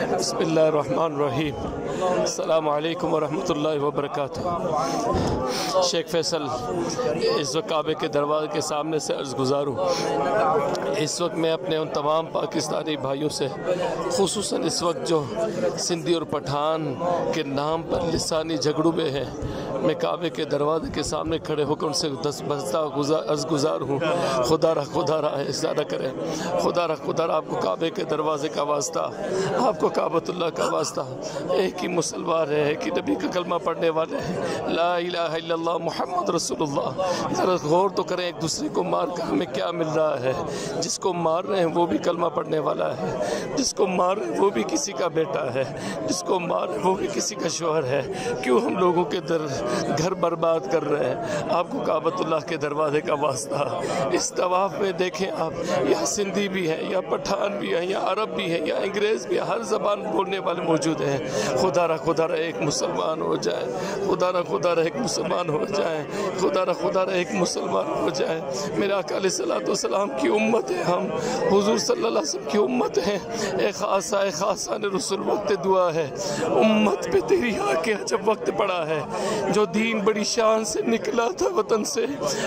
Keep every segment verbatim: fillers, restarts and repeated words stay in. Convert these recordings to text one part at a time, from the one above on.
بسم اللہ الرحمن الرحیم۔ السلام علیکم ورحمۃ اللہ وبرکاتہ۔ شیخ فیصل اس وقت کعبے کے دروازے کے سامنے سے عرض گزار ہوں۔ اس وقت میں اپنے ان تمام پاکستانی بھائیوں سے، خصوصاً اس وقت جو سندھی اور پٹھان کے نام پر لسانی جھگڑوں میں ہیں، میں کعبے کے دروازے کے سامنے کھڑے ہو کر ان سے دس بستہ عرض گزار ہوں، خدا را خدا را ایسا نہ کریں، خدا را خدا را آپ کو کعبے کے دروازے کا واسطہ، آپ کو کعبۃ اللہ کا واسطہ، ایک ہی مسلمان ہے، ایک ہی نبی کا کلمہ پڑھنے والے ہیں، لا الہ الا اللہ محمد رسول اللہ۔ ذرا غور تو کریں ایک دوسرے کو مار کر ہمیں کیا مل رہا ہے۔ جس کو مار رہے ہیں وہ بھی کلمہ پڑھنے والا ہے، جس کو مار رہے ہیں وہ بھی کسی کا بیٹا ہے، جس کو مار رہے ہیں وہ بھی کسی کا شوہر ہے۔ کیوں ہم لوگوں کے در گھر برباد کر رہے ہیں؟ آپ کو کعبۃ اللہ کے دروازے کا واسطہ، اس طواف میں دیکھیں آپ، یا سندھی بھی ہیں، یا پٹھان بھی ہیں، یا عرب بھی ہیں، یا انگریز بھی ہیں، ہر زبان بولنے والے موجود ہیں۔ خدا را خدا را ایک مسلمان ہو جائے، خدا را خدا را ایک مسلمان ہو جائیں، خدا را خدا را ایک مسلمان ہو جائیں۔ میرے آقا علیہ الصلوۃ والسلام کی امت ہے ہم، حضور صلی اللہ علیہ وسلم کی امت ہیں۔ اے خاصہ اے خاصہ نے رسول وقت دعا ہے، امت پہ تیری آ کے جب وقت پڑا ہے، جو دین بڑی شان سے نکلا تھا وطن سے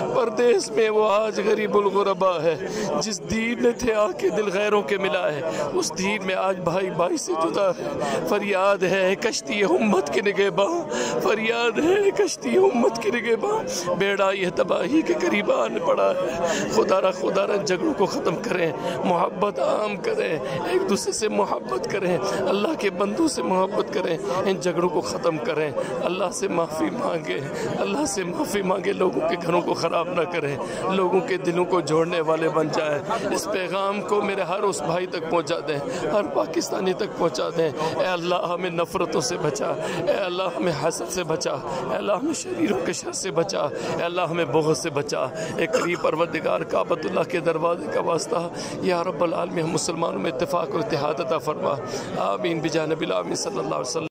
پردیس میں، وہ آج غریب الغربا ہے۔ جس دین نے تھے آ کے دل غیروں کے ملا ہے، اس دین میں آج بھائی بھائی سے جدا ہے۔ فریاد ہے کشتی امت کے نگہباں، فریاد ہے کشتی امت کے نگہباں، بیڑا یہ تباہی کے قریب آن پڑا ہے۔ خدا را خدا را جھگڑوں کو ختم کریں، محبت عام کریں، ایک دوسرے سے محبت کریں، اللہ کے بندوں سے محبت کریں، ان جھگڑوں کو ختم کریں، اللہ سے معافی مانگیں، اللہ سے معافی مانگیں، لوگوں کے گھروں کو خراب نہ کریں، لوگوں کے دلوں کو جوڑنے والے بن جائیں۔ اس پیغام کو میرے ہر اس بھائی تک پہنچا دیں، ہر پاکستانی تک پہنچا دیں۔ اے اللہ ہمیں نفرتوں سے بچا، اے اللہ ہمیں حسد سے بچا، اے اللہ ہمیں شریروں کے شر سے بچا، اے اللہ ہمیں بغض سے بچا۔ اے قریب پروردگار کعبۃ اللہ کے دروازے کا واسطہ، یا رب العالمین ہم مسلمانوں میں اتفاق اور اتحاد عطا فرما، آمین بجانب العالمین صلی اللہ علیہ وسلم۔